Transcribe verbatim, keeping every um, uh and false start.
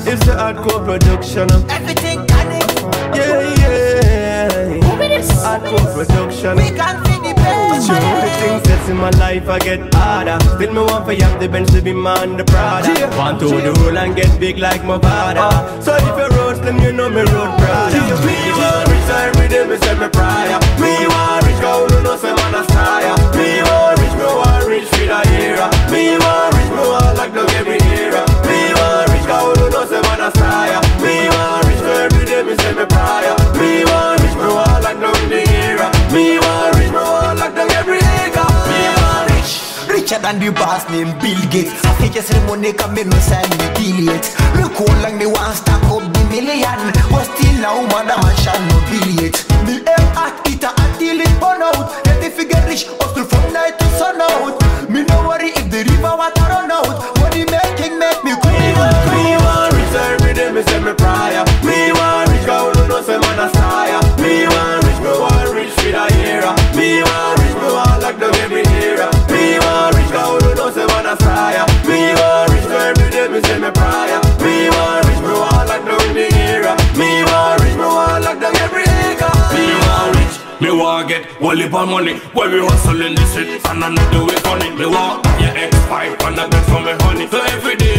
It's the hardcore production. Everything can it. Yeah, yeah. Hardcore production. We can see the best. Sure, everything sets in my life I get harder. Still me want for have the bench to be man the Prada. Want to the roll and get big like my father. So if you roast then you know me road brother. Me want rich every day me say me prior. Me want rich cause you know say man a sire. Me want rich, me want rich for the era. Me want rich, me want like dog every era. Me want rich cause you know say man a sire. Me want rich for every day me say me prior. Me want rich, me want like dog the era. Me want rich, me want like dog every acre. Me want rich, richer than the boss named Bill Gates. I think just the money come in no sign me deal it. Look how long me want stack up the million. But still now madam I shall no billions. Me aim at it until it burn out. Let the figure rich hustle from night to sun out. Me no worry if the river water run out. Money making make me cool. me want rich every day me say me prior. Me want rich cause you know say man a sire. Me want rich, me want rich for the era. Me want rich, me want like dog every era. Me want rich cause you know say man a sire. Me want rich so every day me say me prior. Me want rich, me want like dog the era. Me want rich, me want like dog every acre. Me want rich, me want get whole heap of money. When we hustle in the street and I know do it funny. Me want your X five and I get from me honey. So every day